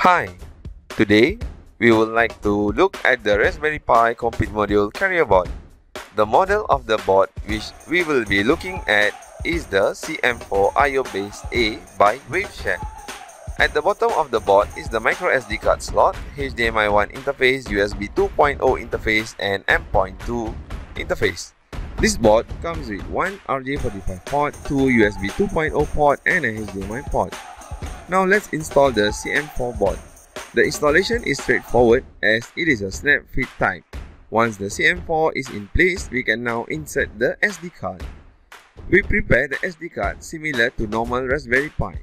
Hi, today we would like to look at the Raspberry Pi Compute Module carrier board. The model of the board which we will be looking at is the CM4-IO-BASE-A by Waveshare. At the bottom of the board is the microSD card slot, HDMI 1 interface, USB 2.0 interface and M.2 interface. This board comes with one RJ45 port, two USB 2.0 port and a HDMI port. Now let's install the CM4 board. The installation is straightforward as it is a snap fit type. Once the CM4 is in place, we can now insert the SD card. We prepare the SD card similar to normal Raspberry Pi.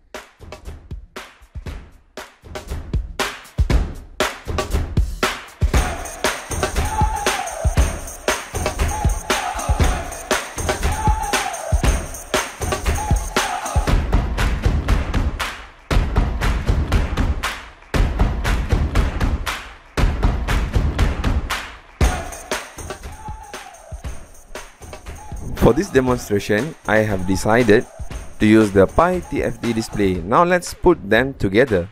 For this demonstration, I have decided to use the Pi TFT display. Now let's put them together.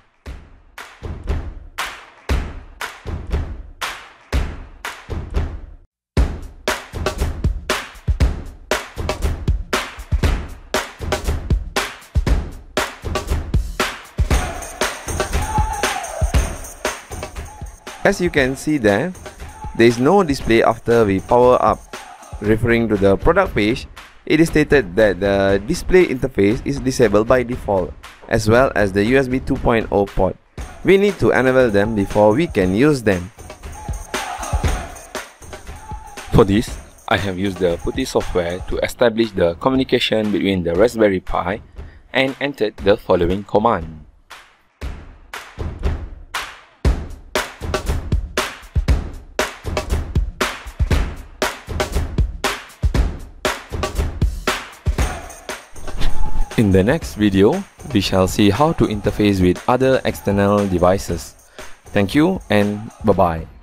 As you can see there is no display after we power up. Referring to the product page, it is stated that the display interface is disabled by default, as well as the USB 2.0 port. We need to enable them before we can use them. For this, I have used the PuTTY software to establish the communication between the Raspberry Pi and entered the following command. In the next video, we shall see how to interface with other external devices. Thank you and bye-bye.